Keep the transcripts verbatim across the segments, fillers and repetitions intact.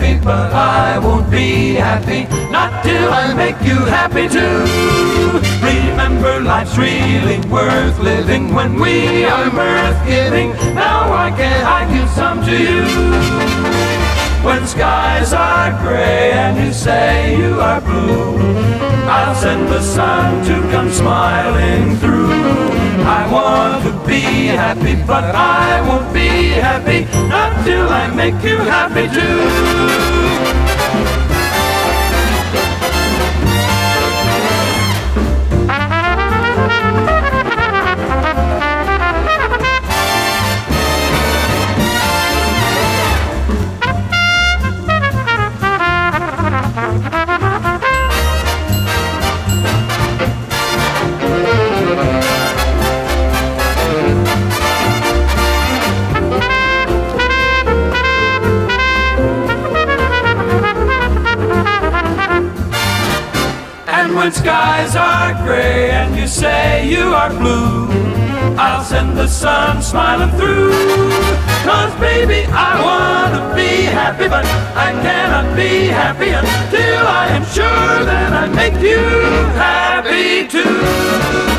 happy, but I won't be happy, not till I make you happy too. Remember, life's really worth living when we are mirth giving. Now I can I give some to you. When skies are gray and you say you are blue, I'll send the sun to come smiling through. I want to be happy, but I won't be happy, not till I make you happy too. When skies are gray and you say you are blue, I'll send the sun smiling through. Cause baby, I wanna be happy, but I cannot be happy until I am sure that I make you happy too.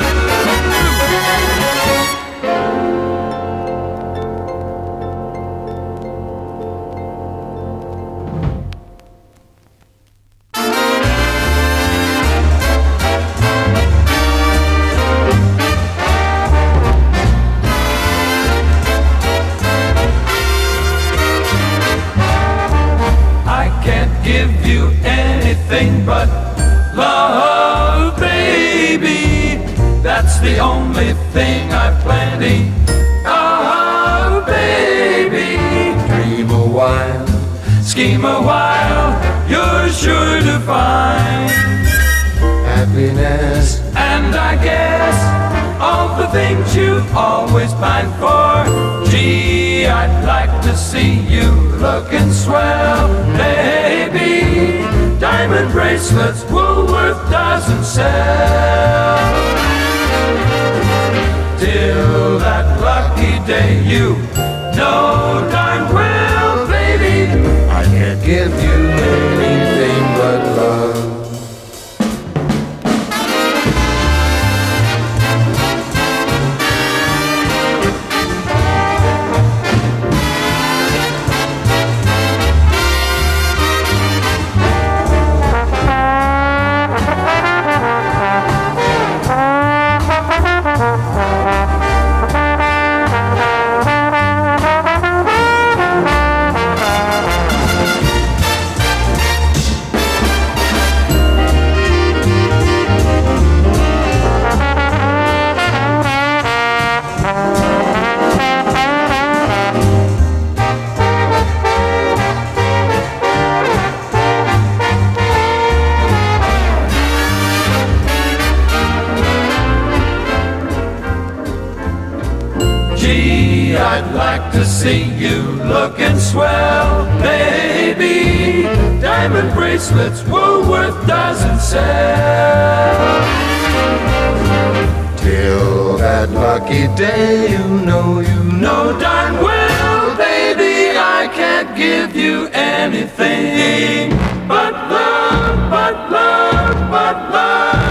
Give you anything but love, baby. That's the only thing I've plenty of, baby. Dream a while, scheme a while, you're sure to find happiness. And I guess all the things you always pine for. Gee, I'd like to see you looking swell, baby. Diamond bracelets Woolworth doesn't sell. Till that lucky day, you know darn well, baby, I can't give you anything but love. Gee, I'd like to see you looking swell, baby. Diamond bracelets Woolworth doesn't sell. Till that lucky day, you know, you know darn well, baby, I can't give you anything but love, but love, but love.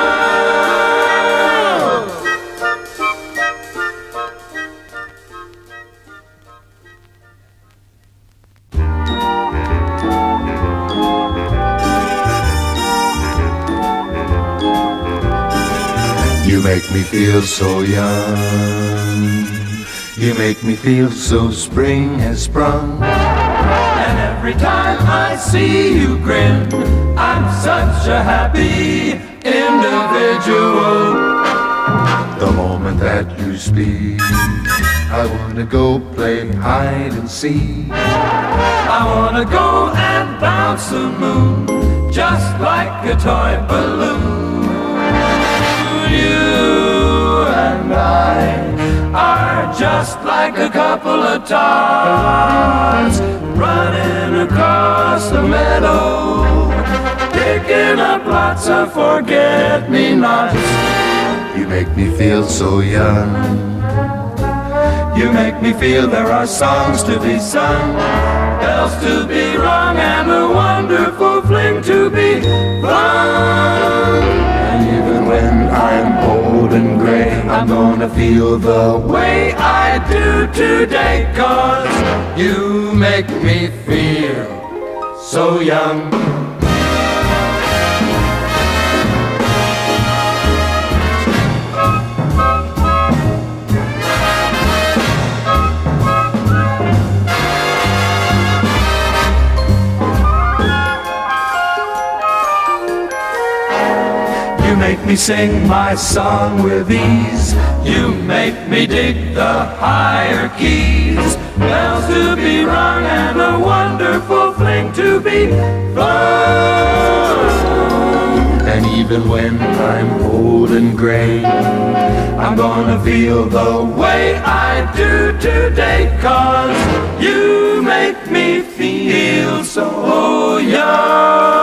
You make me feel so young. You make me feel so spring has sprung. And every time I see you grin, I'm such a happy individual. The moment that you speak, I wanna go play hide and seek. I wanna go and bounce the moon, just like a toy balloon. You and I are just like a couple of tots running across the meadow, picking up lots of forget-me-nots. You make me feel so young. You make me feel there are songs to be sung bells to be rung, and a wonderful fling to be flung. And even when I'm old and gray, I'm gonna feel the Way I do today, 'cause you make me feel so young. You make me sing my song with ease. You make me dig the higher keys. Bells to be rung and a wonderful fling to be flung. And even when I'm old and gray, I'm gonna feel the way I do today, 'cause you make me feel so young.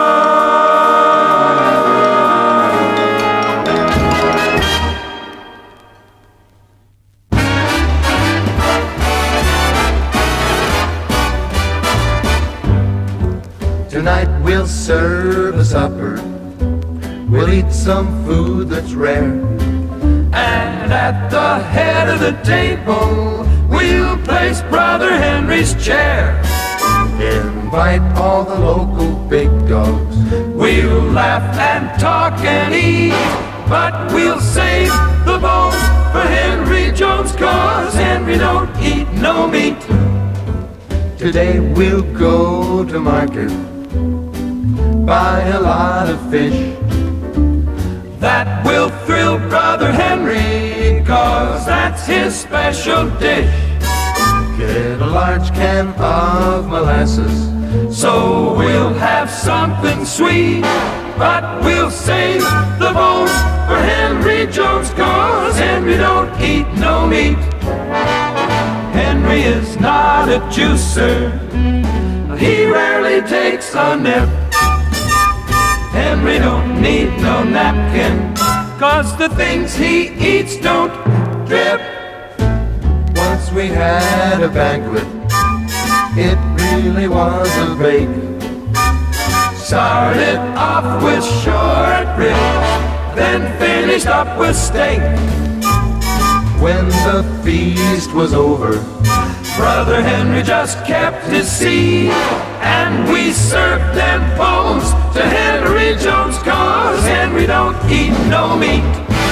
tonight we'll serve a supper. We'll eat some food that's rare. And at the head of the table, we'll place Brother Henry's chair. Invite all the local big dogs. We'll laugh and talk and eat, but we'll save the bones for Henry Jones, 'cause Henry don't eat no meat. Today we'll go to market, buy a lot of fish. That will thrill Brother Henry, 'cause that's his special dish. Get a large can of molasses, so we'll have something sweet, but we'll save the bones for Henry Jones, 'cause Henry don't eat no meat. Henry is not a juicer, he rarely takes a nip. Henry don't need no napkin, 'cause the things he eats don't drip. Once we had a banquet, it really was a break. Started off with short ribs, then finished up with steak. When the feast was over, Brother Henry just kept his seat, and we served them bones to Henry Jones, 'cause Henry don't eat no meat.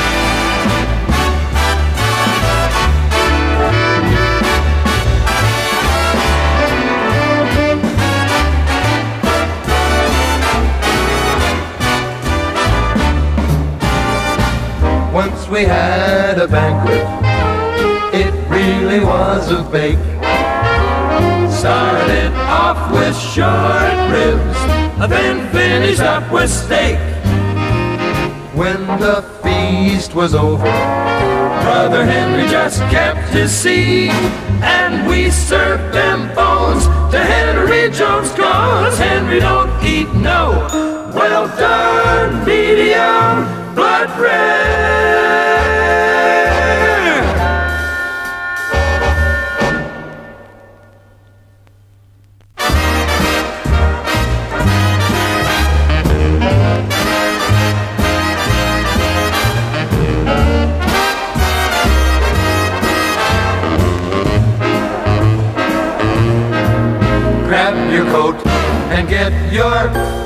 once we had a banquet, it really was a bake. Started off with short ribs, then finished up with steak. When the feast was over, Brother Henry just kept his seat, and we served them bones to Henry Jones, 'cause Henry don't eat no well done medium blood rare. grab your coat and get your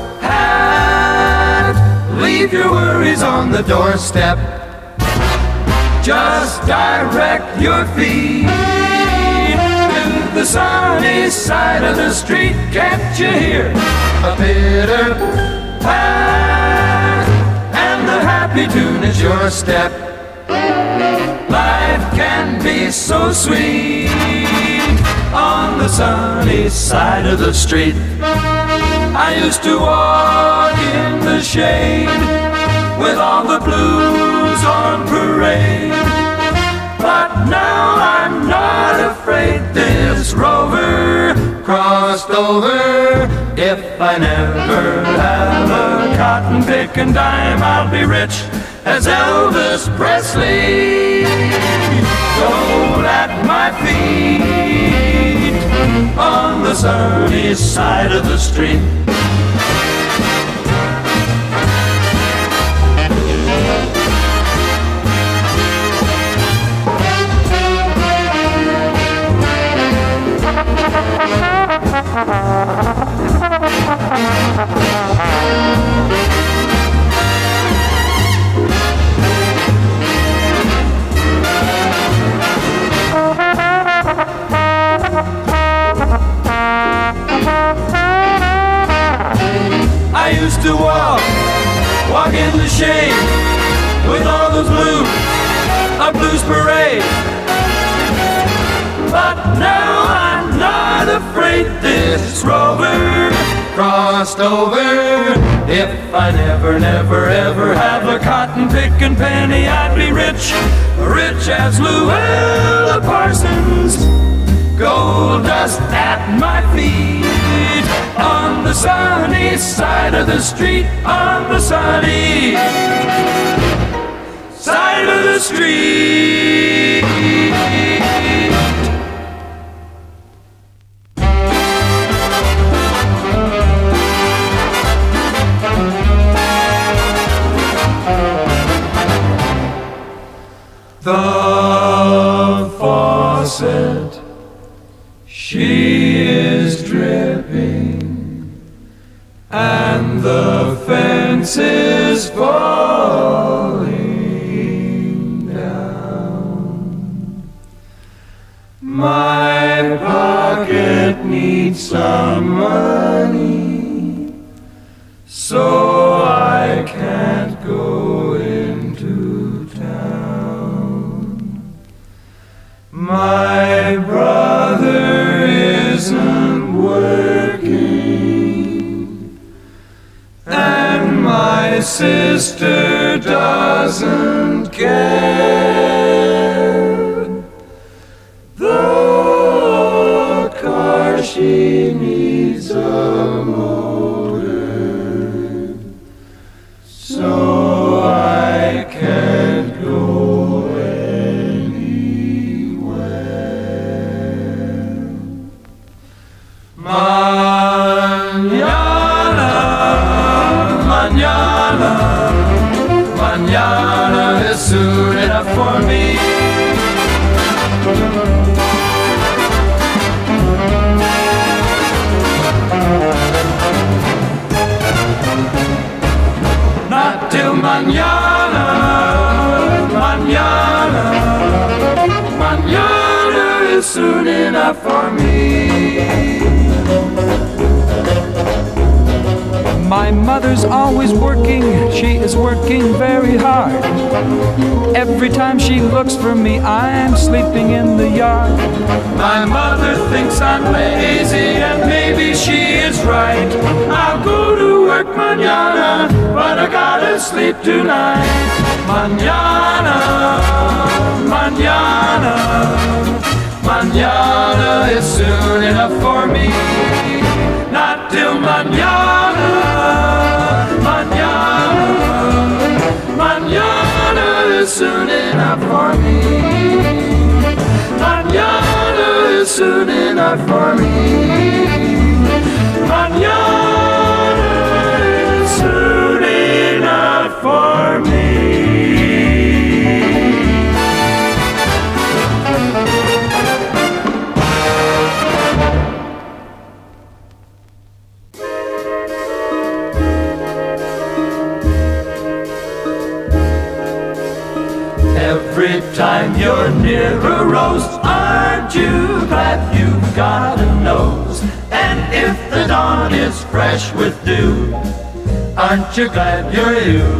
Hat, leave your worries on the doorstep. Just direct your feet to the sunny side of the street. Can't you hear A bitter pat? And the happy tune is your step. Life can be so sweet on the sunny side of the street. I used to walk in the shade with all the blues on parade, but now I'm not afraid. This rover crossed over. if I never have a cotton picking dime, I'll be rich as Elvis Presley. Gold at my feet, on the sunny side of the street. I used to walk, walk in the shade with all those blues, a blues parade. But now I'm not afraid this rover crossed over. If I never, never, ever have a cotton picking penny, I'd be rich, rich as Luella Parsons. Gold dust at my feet on the sunny side of the street, on the sunny side of the street. The faucet, she is dripping, and the fence is falling down. My pocket needs some money, so I can't go into town. My brother isn't working, and my sister doesn't care. The car, she needs a motor, so I can't go anywhere. Mañana, mañana, mañana is soon enough for me. Not till mañana, mañana, mañana is soon enough for me. My mother's always working, she is working very hard. Every time she looks for me, I'm sleeping in the yard. My mother thinks I'm lazy, and maybe she is right. I'll go to work mañana, but I gotta sleep tonight. Mañana, mañana, mañana is soon enough for me. Not till mañana, mañana, mañana is soon enough for me. Mañana is soon enough for me. Mañana is soon enough for me. Every time you're near a rose, aren't you glad you've got a nose? And if the dawn is fresh with dew, aren't you glad you're you?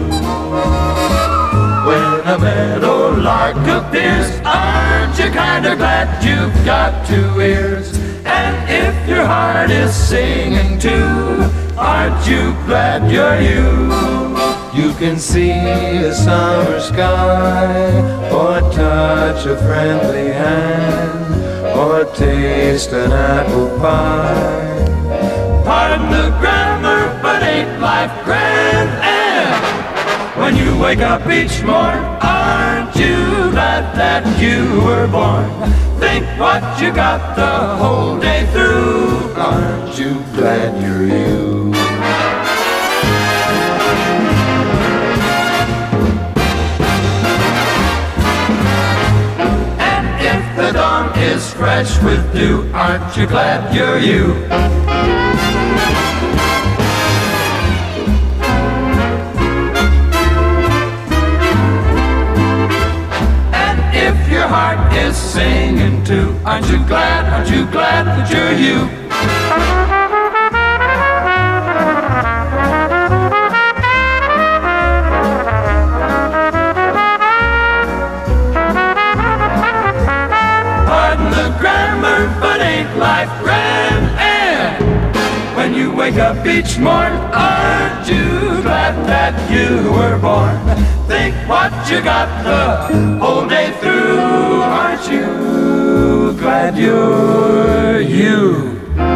When a meadow lark appears, aren't you kinda glad you've got two ears? And if your heart is singing too, aren't you glad you're you? You can see a summer sky, or touch a friendly hand, or taste an apple pie. Pardon the grammar, but ain't life grand? And when you wake up each morn, aren't you glad glad that you were born? Think what you got the whole day through. Aren't you glad you're you? And if the dawn is fresh with dew, aren't you glad you're you? Your heart is singing too. Aren't you glad, aren't you glad that you're you? Pardon the grammar, but ain't life grand? And when you wake up each morn, aren't you glad that you were born? Think what you got the whole day through. Aren't you glad you're you?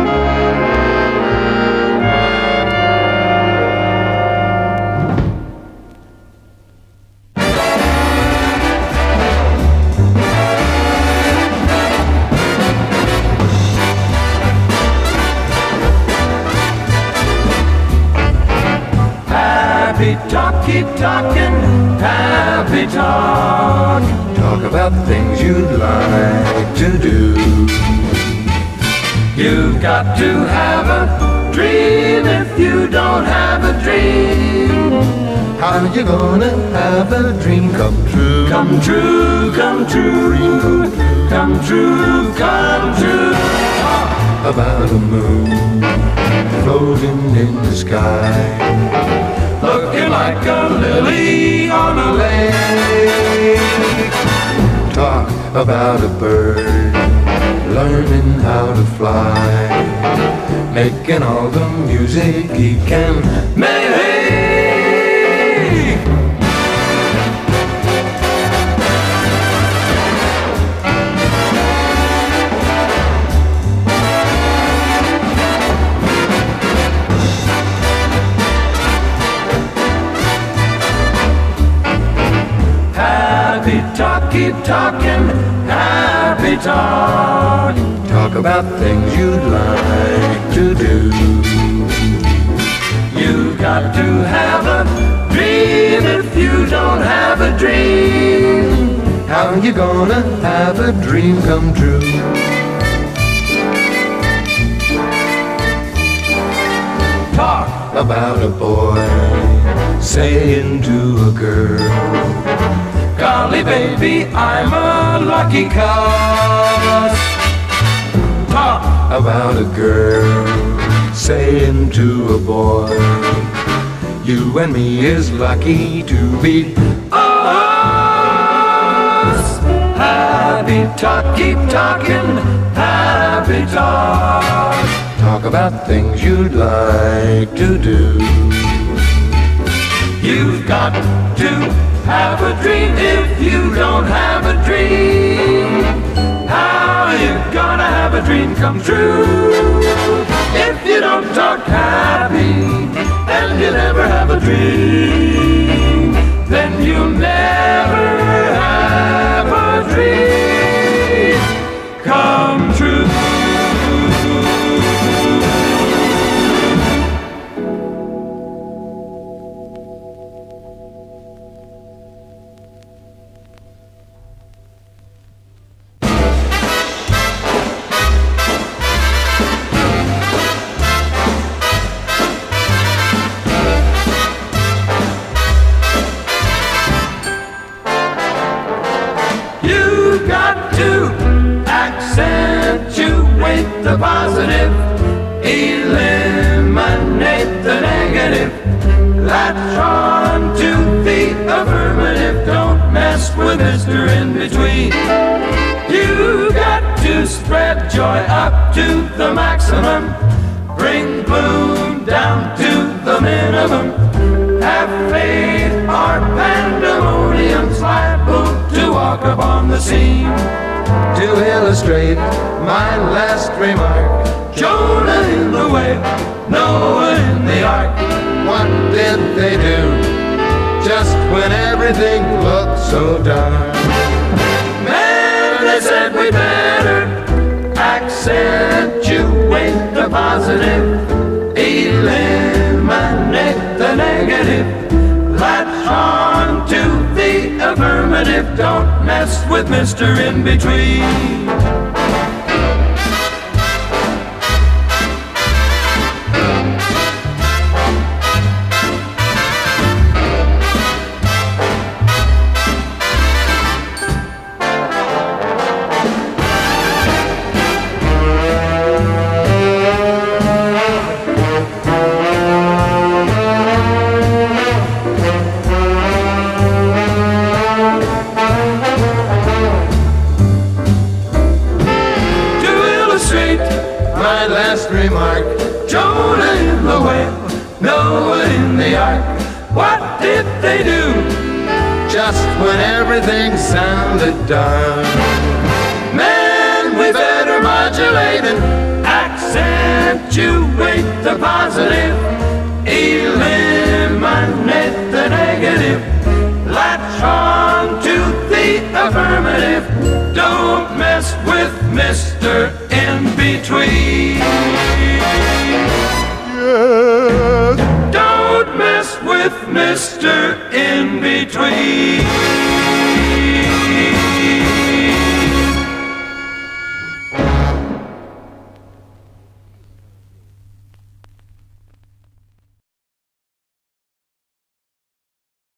Happy talk, keep talking, happy talk. Talk about things you'd like to do. You've got to have a dream. If you don't have a dream, how you gonna have a dream come true? Come true, come true, come true, come true. Talk about a moon floating in the sky, looking like a lily on a lake. Talk about a bird learning how to fly, making all the music he can make. Happy talk, keep talking, happy talk. Talk about things you'd like to do. You've got to have a dream. If you don't have a dream, how you gonna have a dream come true? Talk about a boy saying to a girl, golly baby, I'm a lucky cuss. Talk about a girl saying to a boy, you and me is lucky to be us. Happy talk, keep talking, happy talk. Talk about things you'd like to do. You've got to have a dream. If you don't have a dream, how are you gonna have a dream come true? If you don't talk happy, then you'll never have a dream. Then you'll never have a dream come true. Accentuate the positive, eliminate the negative, latch on to the affirmative, don't mess with Mister In Between. You got to spread joy up to the maximum, bring gloom down to the minimum. Have faith, our pandemonium's liable to walk upon the scene. To illustrate my last remark, Jonah in the whale, Noah in the ark. What did they do just when everything looked so dark? said we better accentuate the positive, eliminate the negative, latch on to the affirmative, don't mess with Mister In-Between. My last remark, Jonah in the whale, Noah in the ark, what did they do? Just when everything sounded dark, man, we better modulate and accentuate the positive, eliminate the negative, latch on to the affirmative, don't mess with Mister In-Between. Yes. Don't mess with Mister In-Between.